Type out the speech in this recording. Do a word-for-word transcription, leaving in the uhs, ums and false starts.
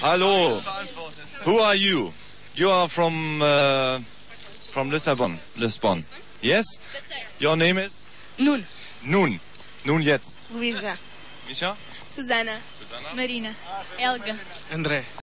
Hallo. Who are you? You are from uh, from Lissabon. Lisbon. Yes? Your name is? Nun. Nun. Nun jetzt. Luísa. Misha? Susana. Susanna? Marina. Helga. André.